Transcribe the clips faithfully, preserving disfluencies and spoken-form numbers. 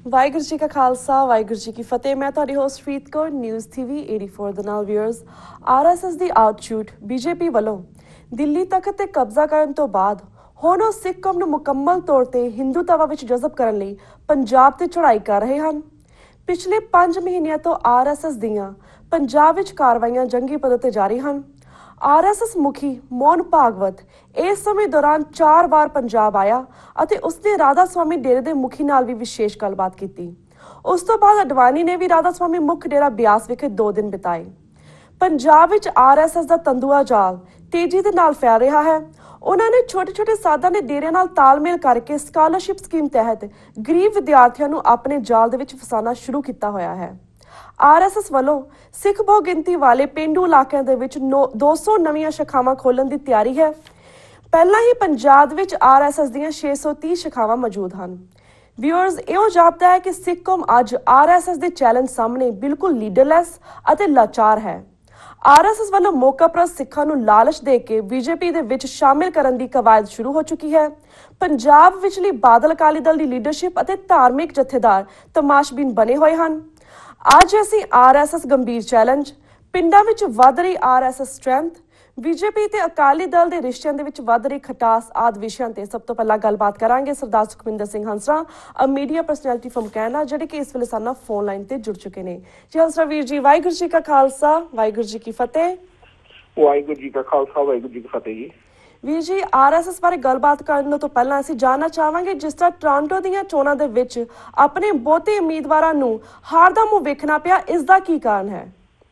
ਵਾਹਿਗੁਰੂ ਜੀ ਕਾ ਖਾਲਸਾ ਵਾਹਿਗੁਰੂ ਜੀ ਕੀ ਫਤਿਹ। ਮੈਂ ਤੁਹਾਡੀ host Preet Kaur news TV ਚੁਰਾਸੀ ਦੇ ਨਾਲ ਵਿਊਅਰਸ। ਆਰਐਸਐਸ ਦੀ ਆਊਟਸ਼ੂਟ ਬੀਜੇਪੀ ਵੱਲੋਂ ਦਿੱਲੀ ਤਖਤ ਤੇ ਕਬਜ਼ਾ ਕਰਨ ਤੋਂ ਬਾਅਦ ਹੁਣ ਉਹ ਸਿੱਖ ਕੌਮ ਨੂੰ ਮੁਕੰਮਲ ਤੌਰ ਤੇ ਹਿੰਦੂਤਵਾ ਵਿੱਚ ਜਜ਼ਬ ਕਰਨ ਲਈ ਪੰਜਾਬ ਤੇ ਚੜ੍ਹਾਈ ਕਰ ਰਹੇ ਹਨ। ਪਿਛਲੇ ਪੰਜ ਮਹੀਨਿਆਂ ਤੋਂ ਆਰਐਸਐਸ ਦੀਆਂ ਪੰਜਾਬ ਵਿੱਚ ਕਾਰਵਾਈਆਂ ਜੰਗੀ ਪੱਧਰ ਤੇ ਜਾਰੀ ਹਨ। ਆਰਐਸਐਸ ਮੁਖੀ ਮੋਹਨ ਭਾਗਵਤ ਇਸ ਸਮੇਂ ਦੌਰਾਨ ਚਾਰ ਵਾਰ ਪੰਜਾਬ ਆਇਆ ਅਤੇ ਉਸਨੇ ਰਾਧਾ ਸਵਾਮੀ ਡੇਰੇ ਦੇ ਮੁਖੀ ਨਾਲ ਵੀ ਵਿਸ਼ੇਸ਼ ਗੱਲਬਾਤ ਕੀਤੀ। ਉਸ ਤੋਂ ਬਾਅਦ ਅਡਵਾਨੀ ਨੇ ਵੀ ਰਾਧਾ ਸਵਾਮੀ ਮੁੱਖ ਡੇਰਾ ਬਿਆਸ ਵਿਖੇ ਦੋ ਦਿਨ ਬਿਤਾਏ। ਪੰਜਾਬ ਵਿੱਚ ਆਰਐਸਐਸ ਦਾ ਤੰਦੂਆ ਜਾਲ ਤੇਜ਼ੀ ਦੇ ਨਾਲ ਫੈਲ ਰਿਹਾ ਹੈ। ਉਹਨਾਂ ਨੇ ਛੋਟੇ ਛੋਟੇ ਸਾਧਾਂ ਦੇ ਡੇਰਿਆਂ ਨਾਲ ਤਾਲਮੇਲ ਕਰਕੇ ਸਕਾਲਰਸ਼ਿਪ ਸਕੀਮ ਤਹਿਤ ਗਰੀਬ ਵਿਦਿਆਰਥੀਆਂ ਨੂੰ ਆਪਣੇ ਜਾਲ ਦੇ ਵਿੱਚ ਫਸਾਉਣਾ ਸ਼ੁਰੂ ਕੀਤਾ ਹੋਇਆ ਹੈ। ਆਰਐਸਐਸ ਵੱਲੋਂ ਸਿੱਖ ਬਹੁ ਗਿਣਤੀ ਵਾਲੇ ਪੇਂਡੂ ਇਲਾਕਿਆਂ ਦੇ ਵਿੱਚ ਦੋ ਸੌ ਨਵੀਆਂ ਸ਼ਾਖਾਵਾਂ ਖੋਲ੍ਹਣ ਦੀ ਤਿਆਰੀ ਹੈ। ਪਹਿਲਾਂ ਹੀ ਪੰਜਾਬ ਵਿੱਚ ਆਰਐਸਐਸ ਦੀਆਂ ਛੇ ਸੌ ਤੀਹ ਸ਼ਾਖਾਵਾਂ ਮੌਜੂਦ ਹਨ। ਵਿਊਅਰਸ, ਇਹੋ ਜਾਪਦਾ ਹੈ ਕਿ ਸਿੱਖ ਕੌਮ ਅੱਜ ਆਰਐਸਐਸ ਦੇ ਚੈਲੰਜ ਸਾਹਮਣੇ ਬਿਲਕੁਲ ਲੀਡਰਲੈਸ ਅਤੇ ਲਾਚਾਰ ਹੈ। ਆਰਐਸਐਸ ਵੱਲੋਂ ਮੌਕਾਪ੍ਰਸਤ ਸਿੱਖਾਂ ਨੂੰ ਲਾਲਚ ਦੇ ਕੇ ਬੀਜੇਪੀ ਦੇ ਵਿੱਚ ਸ਼ਾਮਿਲ ਕਰਨ ਦੀ ਕਵਾਇਦ ਸ਼ੁਰੂ ਹੋ ਚੁੱਕੀ ਹੈ। ਪੰਜਾਬ ਵਿਚਲੀ ਬਾਦਲ ਅਕਾਲੀ ਦਲ ਦੀ ਲੀਡਰਸ਼ਿਪ ਅਤੇ ਧਾਰਮਿਕ ਜਥੇਦਾਰ ਤਮਾਸ਼ਬੀਨ ਬਣੇ ਹੋਏ ਹਨ। ਅੱਜ ਅਸੀਂ ਆਰਐਸਐਸ ਗੰਭੀਰ ਚੈਲੰਜ, ਪਿੰਡਾਂ ਵਿੱਚ ਵੱਧ ਰਹੀ ਆਰਐਸਐਸ ਸਟਰੈਂਥ, ਬੀਜੇਪੀ ਤੇ ਅਕਾਲੀ ਦਲ ਦੇ ਰਿਸ਼ਤਿਆਂ ਦੇ ਵਿੱਚ ਵੱਧ ਰਹੀ ਖਟਾਸ ਆਦਿ ਵਿਸ਼ਿਆਂ ਤੇ ਸਭ ਤੋਂ ਪਹਿਲਾਂ ਗੱਲਬਾਤ ਕਰਾਂਗੇ Sardar Sukhwinder Singh Hansra, uh media personality from Canada, ਜਿਹੜੇ ਕਿ ਇਸ ਵੇਲੇ ਸਾਡੇ ਨਾਲ ਫੋਨ ਲਾਈਨ ਤੇ ਜੁੜ ਚੁੱਕੇ ਨੇ। ਜੀ ਹੰਸਰਾ ਵੀਰ ਜੀ, ਵਾਹਿਗੁਰੂ ਜੀ ਕਾ ਖਾਲਸਾ ਵਾਹਿਗੁਰੂ ਜੀ ਕੀ ਫਤਿਹ। ਵਾਹਿਗੁਰੂ ਜੀ ਕਾ ਖਾਲਸਾ ਵਾਹਿਗੁਰੂ ਜੀ ਕੀ ਫਤਿਹ ਜੀ। ਵੀਰ ਜੀ, ਆਰਐਸਐਸ ਬਾਰੇ ਗੱਲਬਾਤ ਕਰਨ ਤੋਂ ਪਹਿਲਾਂ ਅਸੀਂ ਜਾਣਨਾ ਚਾਹਾਂਗੇ, ਜਿਸ ਤਰ੍ਹਾਂ ਟੋਰਾਂਟੋ ਦੀਆਂ ਚੋਣਾਂ ਦੇ ਵਿੱਚ ਆਪਣੇ ਬਹੁਤੇ ਉਮੀਦਵਾਰਾਂ ਨੂੰ ਹਾਰ ਦਾ ਮੂੰਹ ਵੇਖਣਾ ਪਿਆ, ਇਸ ਦਾ ਕੀ ਕਾਰਨ ਹੈ?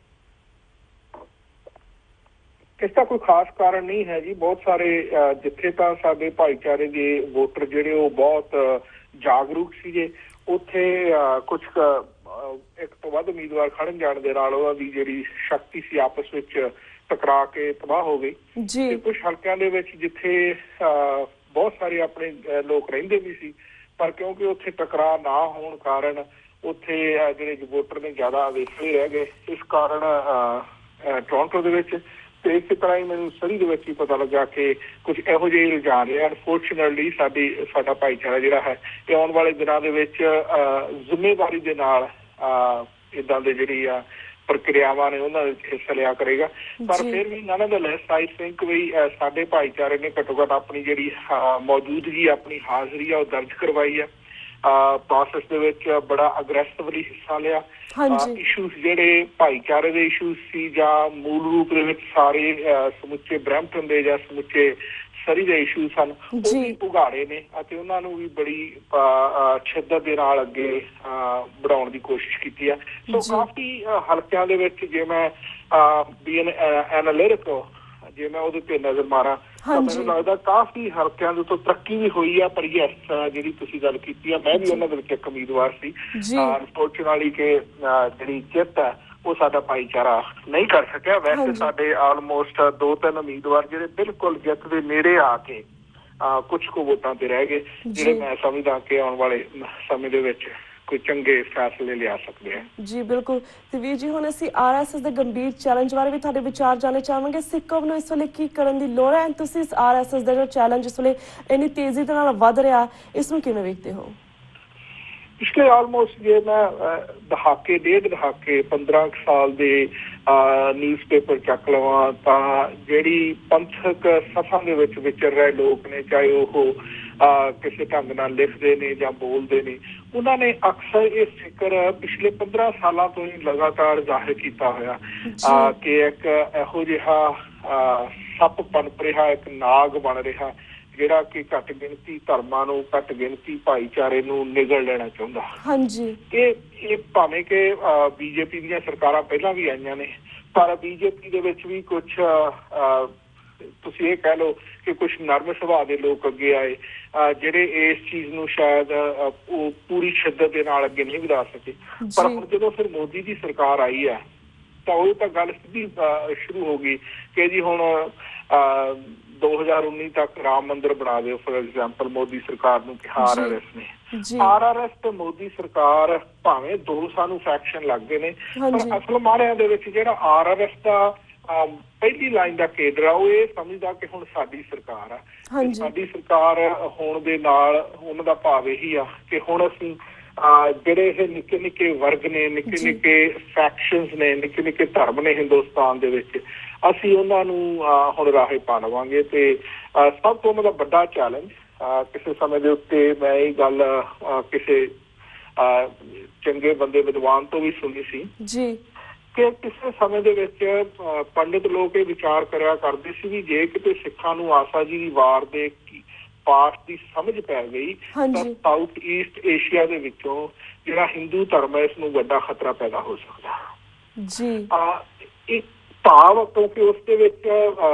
ਇਸ ਦਾ ਕੋਈ ਖਾਸ ਕਾਰਨ ਨਹੀਂ ਹੈ ਜੀ। ਬਹੁਤ ਸਾਰੇ ਜਿੱਥੇ ਤਾਂ ਸਾਡੇ ਭਾਈਚਾਰੇ ਦੇ ਵੋਟਰ ਜਿਹੜੇ ਉਹ ਬਹੁਤ ਜਾਗਰੂਕ ਸੀਗੇ, ਉੱਥੇ ਕੁਝ ਇੱਕ ਤੋਂ ਵੱਧ ਉਮੀਦਵਾਰ ਖੜਨ ਜਾਣ ਦੇ ਨਾਲ ਉਹਨਾਂ ਦੀ ਜਿਹੜੀ ਸ਼ਕਤੀ ਸੀ ਆਪਸ ਵਿੱਚ ਟਕਰਾ ਕੇ ਤਬਾਹ ਹੋ ਗਈ ਜੀ। ਕੁਝ ਹਲਕਿਆਂ ਦੇ ਵਿੱਚ ਜਿੱਥੇ ਬਹੁਤ ਸਾਰੇ ਆਪਣੇ ਲੋਕ ਰਹਿੰਦੇ ਵੀ ਸੀ, ਪਰ ਕਿਉਂਕਿ ਉੱਥੇ ਟਕਰਾਅ ਨਾ ਹੋਣ ਕਾਰਨ ਉੱਥੇ ਜਿਹੜੇ ਵੋਟਰ ਨੇ ਜ਼ਿਆਦਾ ਅਵੇਖੇ ਰਹਿ ਗਏ। ਇਸ ਕਾਰਨ ਟੋਰਾਂਟੋ ਦੇ ਵਿੱਚ ਤੇ ਇਸੇ ਤਰ੍ਹਾਂ ਹੀ ਮੈਨੂੰ ਸਰੀ ਦੇ ਵਿੱਚ ਹੀ ਪਤਾ ਲੱਗਾ ਕਿ ਕੁਝ ਇਹੋ ਜਿਹੇ ਰੁਝਾਨ ਰਹੇ। ਅਨਫੋਰਚੂਨੇਟਲੀ ਸਾਡੀ ਸਾਡਾ ਭਾਈਚਾਰਾ ਜਿਹੜਾ ਹੈ ਇਹ ਆਉਣ ਵਾਲੇ ਦਿਨਾਂ ਦੇ ਵਿੱਚ ਜ਼ਿੰਮੇਵਾਰੀ ਦੇ ਨਾਲ ਇੱਦਾਂ ਦੇ ਜਿਹੜੀ ਆ ਪ੍ਰਕਿਰਿਆਵਾਂ ਨੇ ਉਹਨਾਂ ਵਿੱਚ ਹਿੱਸਾ ਲਿਆ ਕਰੇਗਾ। ਪਰ ਫਿਰ ਵੀ ਨਨ ਦਾ ਲੈਸ ਆਈ ਥਿੰਕ ਵੀ ਸਾਡੇ ਭਾਈਚਾਰੇ ਨੇ ਘੱਟੋ ਘੱਟ ਆਪਣੀ ਜਿਹੜੀ ਮੌਜੂਦਗੀ, ਆਪਣੀ ਹਾਜ਼ਰੀ ਆ ਉਹ ਦਰਜ ਕਰਵਾਈ ਆ। ਪ੍ਰੋਸੈਸ ਦੇ ਵਿੱਚ ਬੜਾ ਅਗਰੈਸਿਵਲੀ ਹਿੱਸਾ ਲਿਆ। ਇਸ਼ੂਜ਼ ਜਿਹੜੇ ਭਾਈਚਾਰੇ ਦੇ ਇਸ਼ੂਜ਼ ਸੀ ਜਾਂ ਮੂਲ ਰੂਪ ਦੇ ਵਿੱਚ ਸਾਰੇ ਸਮੁੱਚੇ ਬ੍ਰੈਂਪਟਨ ਦੇ ਜਾਂ ਸਮੁੱਚੇ ਸਰੀ ਦੇ ਇਸ਼ੂ ਸਨ, ਉਹ ਵੀ ਉਘਾੜੇ ਨੇ ਅਤੇ ਉਹਨਾਂ ਨੂੰ ਵੀ ਬੜੀ ਸ਼ਿੱਦਤ ਦੇ ਨਾਲ ਅੱਗੇ ਵਧਾਉਣ ਦੀ ਕੋਸ਼ਿਸ਼ ਕੀਤੀ ਹੈ। ਸੋ ਕਾਫੀ ਹਲਕਿਆਂ ਦੇ ਵਿੱਚ ਜੇ ਮੈਂ ਬੀ ਐਨ ਐਨਾਲਿਟਿਕਲ ਜੇ ਮੈਂ ਉਹਦੇ ਤੇ ਨਜ਼ਰ ਮਾਰਾਂ ਤਾਂ ਮੈਨੂੰ ਲੱਗਦਾ ਕਾਫੀ ਹਲਕਿਆਂ ਦੇ ਤੋਂ ਤਰੱਕੀ ਵੀ ਹੋਈ ਆ। ਪਰ ਯੈਸ, ਜਿਹੜੀ ਤੁਸੀਂ ਗੱਲ ਕੀਤੀ ਆ, ਮੈਂ ਵੀ ਉਹਨਾਂ ਦੇ ਵਿੱਚ ਇੱਕ ਉਮੀਦਵਾਰ ਸੀ। ਅਨਫੋਰਚੂਨੇਟਲੀ ਕਿ ਜਿਹੜੀ ਜਿੱਤ ਹੈ ਉਹ ਸਾਡਾ ਭਾਈਚਾਰਾ ਨਹੀਂ ਕਰ ਸਕਿਆ। ਵੈਸੇ ਸਾਡੇ ਆਲਮੋਸਟ ਦੋ ਤਿੰਨ ਉਮੀਦਵਾਰ ਜਿਹੜੇ ਬਿਲਕੁਲ ਜਿੱਤ ਦੇ ਨੇੜੇ ਆ ਕੇ ਕੁਛ ਕੁ ਵੋਟਾਂ ਤੇ ਰਹਿ ਗਏ, ਜਿਹੜੇ ਮੈਂ ਸਮਝਦਾ ਕਿ ਆਉਣ ਵਾਲੇ ਸਮੇਂ ਦੇ ਵਿੱਚ ਕੋਈ ਚੰਗੇ ਫੈਸਲੇ ਲਿਆ ਸਕਦੇ ਆ। ਜੀ ਬਿਲਕੁਲ। ਤੇ ਵੀਰ ਜੀ, ਹੁਣ ਅਸੀਂ ਆਰਐਸਐਸ ਦੇ ਗੰਭੀਰ ਚੈਲੰਜ ਬਾਰੇ ਵੀ ਤੁਹਾਡੇ ਵਿਚਾਰ ਜਾਣਨੇ ਚਾਹਾਂਗੇ। ਸਿੱਖ ਕੌਮ ਨੂੰ ਇਸ ਵੇਲੇ ਕੀ ਕਰਨ ਦੀ ਲੋੜ ਹੈ? ਤੁਸੀਂ ਇਸ ਆਰਐਸਐਸ ਦਾ ਜੋ ਚੈਲੰਜ ਇਸ ਵੇਲੇ ਇੰਨੀ ਤੇਜ਼ੀ ਦੇ ਨਾਲ ਵੱਧ ਰਿਹਾ, ਇਸ ਨੂੰ ਕਿਵੇਂ ਵੇਖਦੇ ਹੋ? ਪਿਛਲੇ ਆਲਮੋਸਟ ਜੇ ਮੈਂ ਦਹਾਕੇ ਡੇਢ ਦਹਾਕੇ ਪੰਦਰਾਂ ਕੁ ਸਾਲ ਦੇ ਨਿਊਜ਼ ਪੇਪਰ ਚੱਕ ਲਵਾਂ ਤਾਂ ਜਿਹੜੀ ਪੰਥਕ ਸਫਾ ਦੇ ਵਿੱਚ ਵਿਚਰ ਰਹੇ ਲੋਕ ਨੇ, ਚਾਹੇ ਉਹ ਕਿਸੇ ਢੰਗ ਨਾਲ ਲਿਖਦੇ ਨੇ ਜਾਂ ਬੋਲਦੇ ਨੇ, ਉਹਨਾਂ ਨੇ ਅਕਸਰ ਇਹ ਫਿਕਰ ਪਿਛਲੇ ਪੰਦਰਾਂ ਸਾਲਾਂ ਤੋਂ ਹੀ ਲਗਾਤਾਰ ਜ਼ਾਹਿਰ ਕੀਤਾ ਹੋਇਆ ਕਿ ਇੱਕ ਇਹੋ ਜਿਹਾ ਸੱਪ ਪਨਪ ਰਿਹਾ, ਇੱਕ ਨਾਗ ਬਣ ਰਿਹਾ ਜਿਹੜਾ ਕਿ ਘੱਟ ਗਿਣਤੀ ਧਰਮਾਂ ਨੂੰ, ਘੱਟ ਗਿਣਤੀ ਭਾਈਚਾਰੇ ਨੂੰ ਨਿਗਲ ਲੈਣਾ ਚਾਹੁੰਦਾ। ਹਾਂਜੀ, ਇਹ ਇਹ ਭਾਵੇਂ ਕਿ ਬੀਜੇਪੀ ਦੀਆਂ ਸਰਕਾਰਾਂ ਪਹਿਲਾਂ ਵੀ ਆਈਆਂ ਨੇ, ਪਰ ਬੀਜੇਪੀ ਦੇ ਵਿੱਚ ਵੀ ਕੁਛ ਤੁਸੀਂ ਇਹ ਕਹਿ ਲਓ ਕਿ ਕੁਛ ਨਰਮ ਸੁਭਾਅ ਦੇ ਲੋਕ ਅੱਗੇ ਆਏ ਜਿਹੜੇ ਇਸ ਚੀਜ਼ ਨੂੰ ਸ਼ਾਇਦ ਉਹ ਪੂਰੀ ਸ਼ਿੱਦਤ ਦੇ ਨਾਲ ਅੱਗੇ ਨਹੀਂ ਵਧਾ ਸਕੇ। ਪਰ ਹੁਣ ਜਦੋਂ ਫਿਰ ਮੋਦੀ ਦੀ ਸਰਕਾਰ ਆਈ ਹੈ ਤਾਂ ਉਹ ਤਾਂ ਗੱਲ ਸਿੱਧੀ ਸ਼ੁਰੂ ਹੋ ਗਈ ਕਿ ਜੀ ਹੁਣ ਦੋ ਹਜ਼ਾਰ ਉੱਨੀ ਤੱਕ ਰਾਮ ਮੰਦਿਰ ਬਣਾ ਦਿਓ। ਫੋਰ ਐਗਜ਼ਾਮਪਲ ਮੋਦੀ ਸਰਕਾਰ ਨੂੰ ਕਿਹਾ ਆਰ ਆਰ ਐਸ ਨੇ। ਆਰ ਆਰ ਐਸ ਤੇ ਮੋਦੀ ਸਰਕਾਰ ਭਾਵੇਂ ਦੋ ਸਾਨੂੰ ਫੈਕਸ਼ਨ ਲੱਗਦੇ ਨੇ, ਪਰ ਅਸਲ ਮਾਰਿਆਂ ਦੇ ਵਿੱਚ ਜਿਹੜਾ ਆਰ ਆਰ ਐਸ ਦਾ ਪਹਿਲੀ ਲਾਈਨ ਦਾ ਕੇਡਰ ਆ ਉਹ ਇਹ ਸਮਝਦਾ ਕਿ ਹੁਣ ਸਾਡੀ ਸਰਕਾਰ ਆ। ਸਾਡੀ ਸਰਕਾਰ ਹੋਣ ਦੇ ਨਾਲ ਉਹਨਾਂ ਦਾ ਭਾਵ ਇਹੀ ਆ ਕਿ ਹੁਣ ਅਸੀਂ ਜਿਹੜੇ ਇਹ ਨਿੱਕੇ ਨਿੱਕੇ ਵਰਗ ਨੇ, ਨਿੱਕੇ ਨਿੱਕੇ ਫੈਕਸ਼ਨਸ ਨੇ, ਨਿੱਕੇ ਨਿੱਕੇ ਧਰਮ ਨੇ ਹਿੰਦੁਸਤਾਨ ਦੇ ਵਿੱਚ, ਅਸੀਂ ਉਹਨਾਂ ਨੂੰ ਹੁਣ ਰਾਹੇ ਪਾ ਲਵਾਂਗੇ। ਤੇ ਸਭ ਤੋਂ ਉਹਨਾਂ ਦਾ ਵੱਡਾ ਚੈਲੰਜ ਕਿਸੇ ਸਮੇਂ ਦੇ ਉੱਤੇ ਮੈਂ ਇਹ ਗੱਲ ਕਿਸੇ ਚੰਗੇ ਬੰਦੇ ਵਿਦਵਾਨ ਤੋਂ ਵੀ ਸੁਣੀ ਸੀ ਜੀ ਕਿ ਕਿਸੇ ਸਮੇਂ ਦੇ ਵਿੱਚ ਪੰਡਿਤ ਲੋਕ ਇਹ ਵਿਚਾਰ ਕਰਿਆ ਕਰਦੇ ਸੀ ਵੀ ਜੇ ਕਿਤੇ ਸਿੱਖਾਂ ਨੂੰ ਆਸਾ ਜੀ ਦੀ ਵਾਰ ਦੇ ਪਾਠ ਦੀ ਸਮਝ ਪੈ ਗਈ ਤਾਂ ਸਾਊਥ ਈਸਟ ਏਸ਼ੀਆ ਦੇ ਵਿੱਚੋਂ ਜਿਹੜਾ ਹਿੰਦੂ ਧਰਮ ਹੈ ਇਸ ਨੂੰ ਵੱਡਾ ਖਤਰਾ ਪੈਦਾ ਹੋ ਸਕਦਾ ਜੀ। ਇੱਕ ਭਾਵ ਕਿਉਂਕਿ ਉਸ ਦੇ ਵਿੱਚ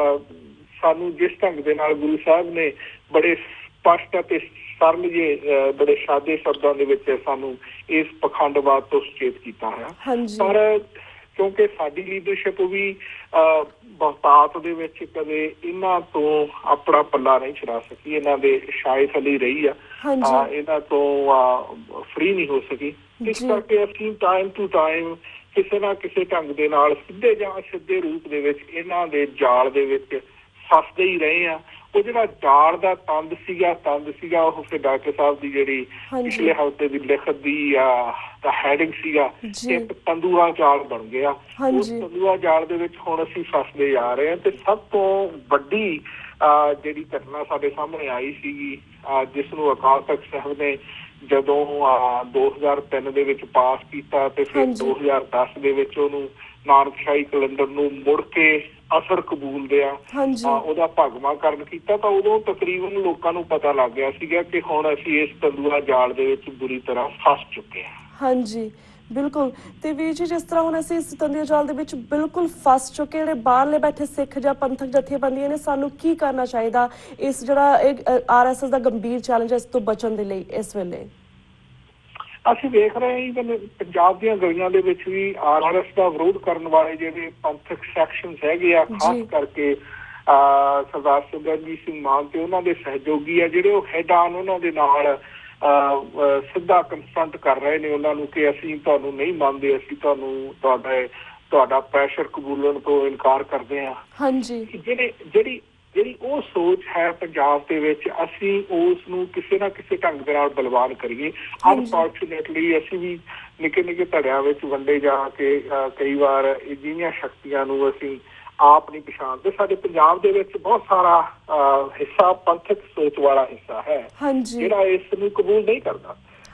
ਸਾਨੂੰ ਜਿਸ ਢੰਗ ਦੇ ਨਾਲ ਗੁਰੂ ਸਾਹਿਬ ਨੇ ਬੜੇ ਸਪਸ਼ਟ ਅਤੇ ਸਰਲ ਜੇ ਬੜੇ ਸਾਦੇ ਸ਼ਬਦਾਂ ਦੇ ਵਿੱਚ ਸਾਨੂੰ ਇਸ ਪਖੰਡਵਾਦ ਤੋਂ ਸੁਚੇਤ ਕੀਤਾ ਹੈ, ਪਰ ਕਿਉਂਕਿ ਸਾਡੀ ਲੀਡਰਸ਼ਿਪ ਵੀ ਬਹੁਤਾਤ ਦੇ ਵਿੱਚ ਕਦੇ ਇਹਨਾਂ ਤੋਂ ਆਪਣਾ ਪੱਲਾ ਨਹੀਂ ਛੁਡਾ ਸਕੀ, ਇਹਨਾਂ ਦੇ ਸ਼ਾਇਦ ਥੱਲੇ ਰਹੀ ਆ, ਇਹਨਾਂ ਤੋਂ ਫਰੀ ਨਹੀਂ ਹੋ ਸਕੀ। ਇਸ ਕਰਕੇ ਅਸੀਂ ਟਾਈਮ ਟੂ ਟਾਈਮ ਕਿਸੇ ਨਾ ਕਿਸੇ ਢੰਗ ਦੇ ਨਾਲ ਸਿੱਧੇ ਜਾਂ ਅਸਿੱਧੇ ਰੂਪ ਦੇ ਵਿੱਚ ਇਹਨਾਂ ਦੇ ਜਾਲ ਦੇ ਵਿੱਚ ਫਸਦੇ ਹੀ ਰਹੇ ਆ। ਉਹ ਜਿਹੜਾ ਜਾਲ ਦਾ ਤੰਦ ਸੀਗਾ ਤੰਦ ਸੀਗਾ ਉਹ ਫਿਰ ਡਾਕਟਰ ਸਾਹਿਬ ਦੀ ਜਿਹੜੀ ਪਿਛਲੇ ਹਫ਼ਤੇ ਦੀ ਲਿਖਤ ਦੀ ਦਾ ਹੈਡਿੰਗ ਸੀਗਾ ਇੱਕ ਤੰਦੂਆ ਜਾਲ ਬਣ ਗਿਆ। ਉਸ ਤੰਦੂਆ ਜਾਲ ਦੇ ਵਿੱਚ ਹੁਣ ਅਸੀਂ ਫਸਦੇ ਜਾ ਰਹੇ ਹਾਂ। ਤੇ ਸਭ ਤੋਂ ਵੱਡੀ ਜਿਹੜੀ ਘਟਨਾ ਸਾਡੇ ਸਾਹਮਣੇ ਆਈ ਸੀਗੀ ਜਿਸ ਨੂੰ ਅਕਾਲ ਤਖ਼ਤ ਸਾਹਿਬ ਨੇ ਜਦੋਂ ਦੋ ਹਜ਼ਾਰ ਤਿੰਨ ਦੇ ਵਿੱਚ ਪਾਸ ਕੀਤਾ ਤੇ ਫਿਰ ਦੋ ਹਜ਼ਾਰ ਦਸ ਦੇ ਵਿੱਚ ਉਹਨੂੰ ਨਾਨਕਸ਼ਾਹੀ ਕੈਲੰਡਰ ਨੂੰ ਮੁੜ ਕੇ ਅਸਰ ਕਬੂਲਦਿਆਂ ਉਹਦਾ ਭਗਵਾਕਰਨ ਕੀਤਾ ਤਾਂ ਉਦੋਂ ਤਕਰੀਬਨ ਲੋਕਾਂ ਨੂੰ ਪਤਾ ਲੱਗ ਗਿਆ ਸੀਗਾ ਕਿ ਹੁਣ ਅਸੀਂ ਇਸ ਤੰਦੂਆ ਜਾਲ ਦੇ ਵਿੱਚ ਬੁਰੀ ਤਰ੍ਹਾਂ ਫਸ ਚੁੱਕੇ ਹਾਂ। ਹਾਂਜੀ ਬਿਲਕੁਲ। ਤੇ ਵੀਰ ਜੀ ਜਿਸ ਤਰ੍ਹਾਂ ਹੁਣ ਅਸੀਂ ਇਸ ਤੰਦੂਆ ਜਾਲ ਦੇ ਵਿੱਚ ਬਿਲਕੁਲ ਫਸ ਚੁੱਕੇ, ਜਿਹੜੇ ਬਾਹਰਲੇ ਬੈਠੇ ਸਿੱਖ ਜਾਂ ਪੰਥਕ ਜਥੇਬੰਦੀਆਂ ਨੇ, ਸਾਨੂੰ ਕੀ ਕਰਨਾ ਚਾਹੀਦਾ ਇਸ ਜਿਹੜਾ ਆਰ ਐਸ ਐਸ ਦਾ ਗੰਭੀਰ ਚੈਲੰਜ ਹੈ ਇਸ ਤੋਂ ਬਚਣ ਦੇ ਲਈ ਇਸ ਵੇਲੇ? ਅਸੀਂ ਵੇਖ ਰਹੇ ਹਾਂ ਪੰਜਾਬ ਦੀਆਂ ਗਲੀਆਂ ਦੇ ਵਿੱਚ ਵੀ ਆਰ ਐਸ ਐਸ ਦਾ ਵਿਰੋਧ ਕਰਨ ਵਾਲੇ ਜਿਹੜੇ ਪੰਥਕ ਸੈਕਸ਼ਨ ਹੈਗੇ ਆ, ਖਾਸ ਕਰਕੇ ਸਰਦਾਰ ਸਿਮਰਨਜੀਤ ਸਿੰਘ ਮਾਨ ਤੇ ਉਹਨਾਂ ਦੇ ਸਹਿਯੋਗੀ ਆ ਜਿਹੜੇ ਉਹ ਹੈਡ ਆਨ ਉਹਨਾਂ ਦੇ ਨਾਲ ਸਿੱਧਾ ਕਨਫਰੰਟ ਕਰ ਰਹੇ ਨੇ ਉਹਨਾਂ ਨੂੰ ਕਿ ਅਸੀਂ ਤੁਹਾਨੂੰ ਨਹੀਂ ਮੰਨਦੇ, ਅਸੀਂ ਤੁਹਾਨੂੰ ਤੁਹਾਡਾ ਤੁਹਾਡਾ ਪ੍ਰੈਸ਼ਰ ਕਬੂਲਣ ਤੋਂ ਇਨਕਾਰ ਕਰਦੇ ਹਾਂ। ਹਾਂਜੀ ਜਿਹੜੇ ਜਿਹੜੀ ਜਿਹੜੀ ਉਹ ਸੋਚ ਹੈ ਪੰਜਾਬ ਦੇ ਵਿੱਚ ਅਸੀਂ ਉਸ ਨੂੰ ਕਿਸੇ ਨਾ ਕਿਸੇ ਢੰਗ ਦੇ ਨਾਲ ਬਲਵਾਨ ਕਰੀਏ। ਅਨਫੋਰਚੂਨੇਟਲੀ ਅਸੀਂ ਵੀ ਨਿੱਕੇ ਨਿੱਕੇ ਧੜਿਆਂ ਵਿੱਚ ਵੰਡੇ ਜਾ ਕੇ ਕਈ ਵਾਰ ਅਜਿਹੀਆਂ ਸ਼ਕਤੀਆਂ ਨੂੰ ਅਸੀਂ ਆਪ ਨਹੀਂ ਪਛਾਣਦੇ। ਸਾਡੇ ਪੰਜਾਬ ਦੇ ਵਿੱਚ ਬਹੁਤ ਸਾਰਾ ਹਿੱਸਾ ਪੰਥਕ ਸੋਚ ਵਾਲਾ ਹਿੱਸਾ ਹੈ ਜਿਹੜਾ ਇਸ ਨੂੰ ਕਬੂਲ ਨਹੀਂ ਕਰਦਾ।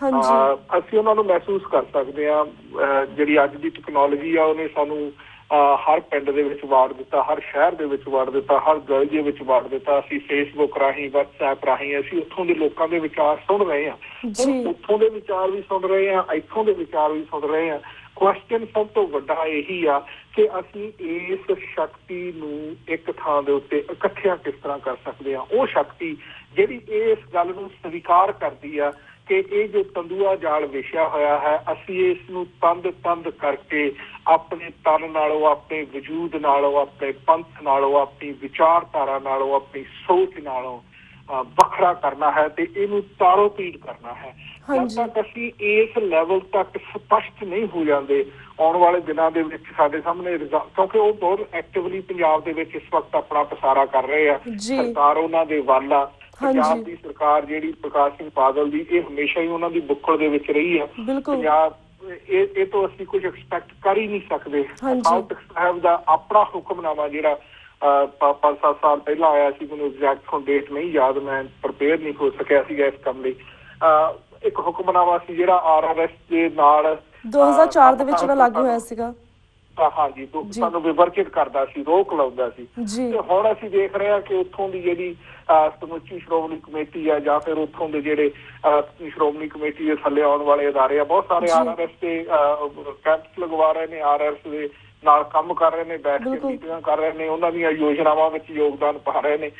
ਅਸੀਂ ਉਹਨਾਂ ਨੂੰ ਮਹਿਸੂਸ ਕਰ ਸਕਦੇ ਹਾਂ। ਜਿਹੜੀ ਅੱਜ ਦੀ ਟੈਕਨੋਲੋਜੀ ਆ ਉਹਨੇ ਸਾਨੂੰ ਹਰ ਪਿੰਡ ਦੇ ਵਿੱਚ ਵਾੜ ਦਿੱਤਾ, ਹਰ ਸ਼ਹਿਰ ਦੇ ਵਿੱਚ ਵਾੜ ਦਿੱਤਾ, ਹਰ ਗਲੀ ਦੇ ਵਿੱਚ ਵਾੜ ਦਿੱਤਾ। ਅਸੀਂ ਫੇਸਬੁੱਕ ਰਾਹੀਂ, ਵਟਸਐਪ ਰਾਹੀਂ ਅਸੀਂ ਉੱਥੋਂ ਦੇ ਲੋਕਾਂ ਦੇ ਵਿਚਾਰ ਸੁਣ ਰਹੇ ਹਾਂ, ਉੱਥੋਂ ਦੇ ਵਿਚਾਰ ਵੀ ਸੁਣ ਰਹੇ ਹਾਂ, ਇੱਥੋਂ ਦੇ ਵਿਚਾਰ ਵੀ ਸੁਣ ਰਹੇ ਹਾਂ। ਕੁਐਸਚਨ ਸਭ ਤੋਂ ਵੱਡਾ ਇਹੀ ਆ ਕਿ ਅਸੀਂ ਇਸ ਸ਼ਕਤੀ ਨੂੰ ਇੱਕ ਥਾਂ ਦੇ ਉੱਤੇ ਇਕੱਠਿਆਂ ਕਿਸ ਤਰ੍ਹਾਂ ਕਰ ਸਕਦੇ ਹਾਂ। ਉਹ ਸ਼ਕਤੀ ਜਿਹੜੀ ਇਸ ਗੱਲ ਨੂੰ ਸਵੀਕਾਰ ਕਰਦੀ ਆ ਕਿ ਇਹ ਜੋ ਤੰਦੂਆ ਜਾਲ ਵਿਛਿਆ ਹੋਇਆ ਹੈ ਅਸੀਂ ਇਸ ਨੂੰ ਤੰਦ ਤੰਦ ਕਰਕੇ ਆਪਣੇ ਤਨ ਨਾਲੋਂ, ਆਪਣੇ ਵਜੂਦ ਨਾਲੋਂ, ਆਪਣੇ ਪੰਥ ਨਾਲੋਂ, ਆਪਣੀ ਵਿਚਾਰਧਾਰਾ ਨਾਲੋਂ, ਆਪਣੀ ਸੋਚ ਨਾਲੋਂ ਵੱਖਰਾ ਕਰਨਾ ਹੈ ਤੇ ਇਹਨੂੰ ਤਾਰੋ ਪੀੜ ਕਰਨਾ ਹੈ। ਜਦ ਤੱਕ ਅਸੀਂ ਇਸ ਲੈਵਲ ਤੱਕ ਸਪਸ਼ਟ ਨਹੀਂ ਹੋ ਜਾਂਦੇ ਆਉਣ ਵਾਲੇ ਦਿਨਾਂ ਦੇ ਵਿੱਚ ਸਾਡੇ ਸਾਹਮਣੇ, ਕਿਉਂਕਿ ਉਹ ਬਹੁਤ ਐਕਟਿਵਲੀ ਪੰਜਾਬ ਦੇ ਵਿੱਚ ਇਸ ਵਕਤ ਆਪਣਾ ਪਸਾਰਾ ਕਰ ਰਹੇ ਆ, ਸਰਕਾਰ ਉਹਨਾਂ ਦੇ ਵੱਲ ਆ। ਪੰਜਾਬ ਦੀ ਸਰਕਾਰ ਜਿਹੜੀ ਪ੍ਰਕਾਸ਼ ਸਿੰਘ ਬਾਦਲ ਦੀ ਇਹ ਹਮੇਸ਼ਾ ਹੀ ਉਹਨਾਂ ਦੀ ਬੁੱਕਲ ਦੇ ਵਿੱਚ ਰਹੀ ਆ। ਪੰਜਾਬ ਇਹ ਇਹ ਤੋਂ ਅਸੀਂ ਕੁਝ ਐਕਸਪੈਕਟ ਕਰ ਹੀ ਨਹੀਂ ਸਕਦੇ। ਅਕਾਲ ਤਖ਼ਤ ਸਾਹਿਬ ਦਾ ਆਪਣਾ ਹੁਕਮਨਾਮਾ ਜਿਹੜਾ ਪੰਜ ਸੱਤ ਸਾਲ ਪਹਿਲਾਂ ਆਇਆ ਸੀ, ਮੈਨੂੰ ਐਗਜ਼ੈਕਟ ਹੁਣ ਡੇਟ ਨਹੀਂ ਯਾਦ, ਮੈਂ ਪ੍ਰੀਪੇਅਰ ਨਹੀਂ ਹੋ ਸਕਿਆ ਸੀਗਾ ਇਸ ਕੰਮ ਲਈ। ਇੱਕ ਹੁਕਮਨਾਮਾ ਸੀ ਜਿਹੜਾ ਆਰ ਆਰ ਐਸ ਦੇ ਨਾਲ ਦੋ ਹਜ਼ਾਰ ਚਾਰ ਦੇ ਵਿੱਚ ਲਾਗੂ ਹੋਇਆ ਸੀਗਾ। ਹਾਂਜੀ ਸਾਨੂੰ ਵਿਵਰਚਿਤ ਕਰਦਾ ਸੀ, ਰੋਕ ਲਾਉਂਦਾ ਸੀ। ਤੇ ਹੁਣ ਅਸੀਂ ਦੇਖ ਰਹੇ ਹਾਂ ਕਿ ਉੱਥੋਂ ਦੀ ਜਿਹੜੀ ਸਮੁੱਚੀ ਸ਼੍ਰੋਮਣੀ ਕਮੇਟੀ ਆ ਜਾਂ ਫਿਰ ਉੱਥੋਂ ਦੇ ਜਿਹੜੇ ਸ਼੍ਰੋਮਣੀ ਕਮੇਟੀ ਦੇ ਥੱਲੇ ਆਉਣ ਵਾਲੇ ਅਦਾਰੇ ਆ, ਬਹੁਤ ਸਾਰੇ ਆਰ ਆਰ ਐਸ ਤੇ ਕੈਂਪਸ ਲਗਵਾ ਰਹੇ ਨੇ, ਆਰ ਆਰ ਐਸ ਦੇ ਨਾਲ ਕੰਮ ਕਰ ਰਹੇ ਨੇ, ਬੈਠ ਕੇ ਮੀਟਿੰਗਾਂ ਕਰ ਰਹੇ ਨੇ, ਉਹਨਾਂ ਦੀਆਂ ਯੋਜਨਾਵਾਂ ਵਿੱਚ ਯੋਗਦਾਨ ਪਾ ਰਹੇ ਨੇ।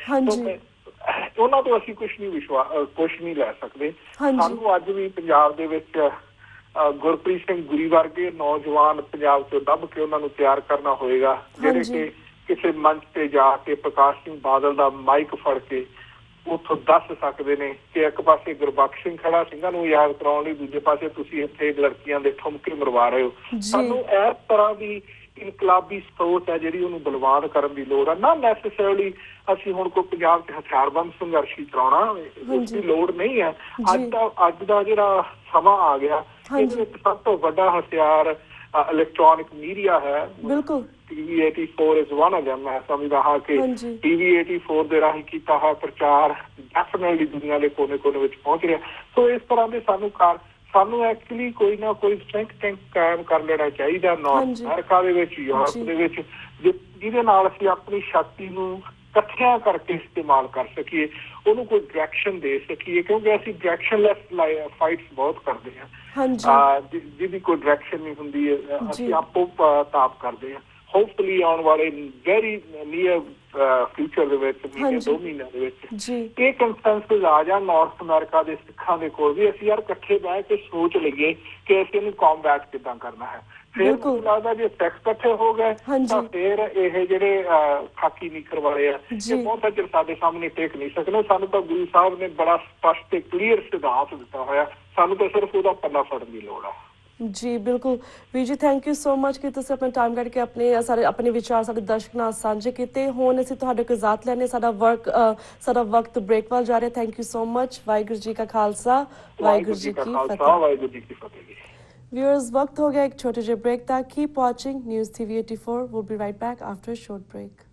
ਉਹਨਾਂ ਤੋਂ ਅਸੀਂ ਕੁਛ ਨਹੀਂ ਵਿਸ਼ਵਾਸ ਕੁਛ ਨਹੀਂ ਲੈ ਸਕਦੇ। ਸਾਨੂੰ ਅੱਜ ਵੀ ਪੰਜਾਬ ਦੇ ਵਿੱਚ ਗੁਰਪ੍ਰੀਤ ਸਿੰਘ ਗੁਰੀ ਵਰਗੇ ਨੌਜਵਾਨ ਪੰਜਾਬ ਚੋਂ ਲੱਭ ਕੇ ਉਹਨਾਂ ਨੂੰ ਤਿਆਰ ਕਰਨਾ ਹੋਏਗਾ ਜਿਹੜੇ ਕਿ ਕਿਸੇ ਮੰਚ ਤੇ ਜਾ ਕੇ ਪ੍ਰਕਾਸ਼ ਸਿੰਘ ਬਾਦਲ ਦਾ ਮਾਈਕ ਫੜ ਕੇ ਉੱਥੋਂ ਦੱਸ ਸਕਦੇ ਨੇ ਕਿ ਇੱਕ ਪਾਸੇ ਗੁਰਬਖਸ਼ ਸਿੰਘ ਖੜਾ ਸਿੰਘਾਂ ਨੂੰ ਯਾਦ ਕਰਾਉਣ ਲਈ, ਦੂਜੇ ਪਾਸੇ ਤੁਸੀਂ ਇੱਥੇ ਲੜਕੀਆਂ ਦੇ ਠੁਮਕੇ ਮਰਵਾ ਰਹੇ ਹੋ। ਸਾਨੂੰ ਇਸ ਤਰ੍ਹਾਂ ਦੀ ਇਨਕਲਾਬੀ ਸੋਚ ਹੈ ਜਿਹੜੀ ਉਹਨੂੰ ਬਲਵਾਨ ਕਰਨ ਦੀ ਲੋੜ ਹੈ। ਨਾ ਨੈਸੈਸਰਲੀ ਅਸੀਂ ਹੁਣ ਕੋਈ ਪੰਜਾਬ 'ਚ ਹਥਿਆਰਬੰਦ ਸੰਘਰਸ਼ ਹੀ ਚਲਾਉਣਾ, ਉਸ ਦੀ ਲੋੜ ਨਹੀਂ ਹੈ। ਅੱਜ ਦਾ ਅੱਜ ਦਾ ਜਿਹੜਾ ਸਮਾਂ ਆ ਗਿਆ, ਇਹਦੇ ਵਿੱਚ ਸਭ ਤੋਂ ਵੱਡਾ ਹਥਿਆਰ ਇਲੈਕਟ੍ਰੋਨਿਕ ਮੀਡੀਆ ਹੈ। ਬਿਲਕੁਲ TV eighty four is one of them। ਮੈਂ ਸਮਝਦਾ ਹਾਂ ਕਿ ਟੀਵੀ ਏਟੀ ਫੋਰ ਦੇ ਰਾਹੀਂ ਕੀਤਾ ਹੋਇਆ ਪ੍ਰਚਾਰ ਡੈਫੀਨੇਟਲੀ ਦੁਨੀਆ ਦੇ ਕੋਨੇ ਕੋਨੇ ਵਿੱਚ ਪਹੁੰਚ ਰਿਹਾ। ਸੋ ਇਸ ਤਰ੍ਹਾਂ ਦੇ ਸਾਨੂੰ ਕਾਰ ਸਾਨੂੰ ਐਕਚੁਅਲੀ ਕੋਈ ਨਾ ਕੋਈ ਥਿੰਕ ਟੈਂਕ ਕਾਇਮ ਕਰ ਲੈਣਾ ਚਾਹੀਦਾ ਨਾਰਥ ਅਮਰੀਕਾ ਦੇ ਵਿੱਚ, ਯੂਰਪ ਦੇ ਵਿੱਚ, ਜਿਹਦੇ ਨਾਲ ਅਸੀਂ ਆਪਣੀ ਸ਼ਕਤੀ ਨੂੰ ਇਕੱਠਿਆਂ ਕਰਕੇ ਇਸਤੇਮਾਲ ਕਰ ਸਕੀਏ, ਉਹਨੂੰ ਕੋਈ ਡਾਇਰੈਕਸ਼ਨ ਦੇ ਸਕੀਏ, ਕਿਉਂਕਿ ਅਸੀਂ ਡਾਇਰੈਕਸ਼ਨਲੈਸ ਫਾਈਟਸ ਬਹੁਤ ਕਰਦੇ ਹਾਂ ਜਿਹਦੀ ਕੋਈ ਡਾਇਰੈਕਸ਼ਨ ਨਹੀਂ ਹੁੰਦੀ। ਅਸੀਂ ਆਪੋ ਤਾਪ ਕਰਦੇ ਹਾਂ। ਹੋਪਫੁਲੀ ਆਉਣ ਵਾਲੇ ਵੈਰੀ ਨੀਅਰ ਫਿਊਚਰ ਦੇ ਵਿੱਚ, ਮਹੀਨੇ ਦੋ ਮਹੀਨਿਆਂ ਦੇ ਵਿੱਚ ਇਹ ਕੰਸੈਂਸਸ ਆ ਜਾ ਨਾਰਥ ਅਮਰੀਕਾ ਦੇ ਸਿੱਖਾਂ ਦੇ ਕੋਲ ਵੀ, ਅਸੀਂ ਯਾਰ ਇਕੱਠੇ ਬਹਿ ਕੇ ਸੋਚ ਲਈਏ ਕਿ ਅਸੀਂ ਇਹਨੂੰ ਕੰਬੈਟ ਕਿੱਦਾਂ ਕਰਨਾ ਹੈ। ਫਿਰ ਮੈਨੂੰ ਲੱਗਦਾ ਜੇ ਸੈਕਸ ਇਕੱਠੇ ਹੋ ਗਏ ਤਾਂ ਫਿਰ ਇਹ ਜਿਹੜੇ ਖਾਕੀ ਨੀਕਰ ਵਾਲੇ ਆ ਇਹ ਬਹੁਤ ਚਿਰ ਸਾਡੇ ਸਾਹਮਣੇ ਟੇਕ ਨਹੀਂ ਸਕਣੇ। ਸਾਨੂੰ ਤਾਂ ਗੁਰੂ ਸਾਹਿਬ ਨੇ ਬੜਾ ਸਪਸ਼ਟ ਤੇ ਕਲੀਅਰ ਸਿਧਾਂਤ ਦਿੱਤਾ ਹੋਇਆ, ਸਾਨੂੰ ਤਾਂ ਸਿਰਫ ਉਹਦਾ ਪੱਲਾ ਫੜਨ ਦੀ ਲੋੜ ਆ। ਜੀ ਬਿਲਕੁਲ ਵੀਰ ਜੀ, ਥੈਂਕ ਯੂ ਸੋ ਮਚ ਕਿ ਤੁਸੀਂ ਆਪਣਾ ਟਾਈਮ ਕੱਢ ਕੇ ਆਪਣੇ ਸਾਰੇ ਆਪਣੇ ਵਿਚਾਰ ਸਾਡੇ ਦਰਸ਼ਕ ਨਾਲ ਸਾਂਝੇ ਕੀਤੇ। ਹੁਣ ਅਸੀਂ ਤੁਹਾਡੇ ਕੋਲ ਇਜਾਜ਼ਤ ਲੈਣੇ, ਸਾਡਾ ਵਰਕ ਸਾਡਾ ਵਕਤ ਬ੍ਰੇਕ ਵੱਲ ਜਾ ਰਿਹਾ। Thank you so much. Waheguru ji ਕਾ ਖਾਲਸਾ, ਵਾਹਿਗੁਰੂ ਜੀ ਕੀ ਫਤਿਹ। ਵਾਹਿਗੁਰੂ ਜੀ ਕੀ ਫਤਿਹ। Viewers, वक्त हो गया एक छोटे से ब्रेक था। Keep watching News T V eighty-four. We'll be right back after a short break.